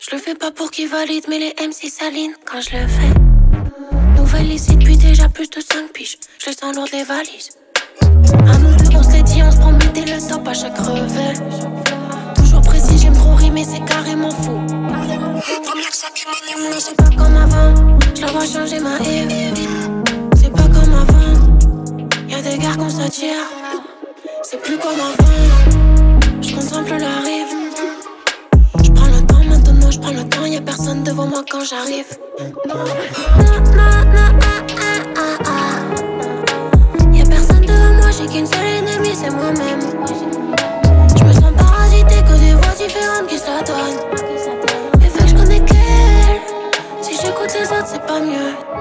Je le fais pas pour qu'ils valident, mais les MC s'alignent quand je le fais. Nouvelle ici depuis déjà plus de 5 piges. Je les sens lourd des valises. À nous deux, on se l'est dit, on se promettait le top à chaque revêt. Toujours précis, j'aime trop rimer, c'est carrément fou. C'est pas comme avant, je la vois changer ma vie. C'est pas comme avant, y'a des gars qu'on s'attire. C'est plus comme avant, je contemple la rive. Je prends le temps maintenant, je prends le temps. Y'a personne devant moi quand j'arrive. Y'a personne devant moi, j'ai qu'une seule ennemie, c'est moi-même. Je me sens parasité, que des voix différentes qui se la donnent. Mais fait que je connais qu'elle. Si j'écoute les autres, c'est pas mieux.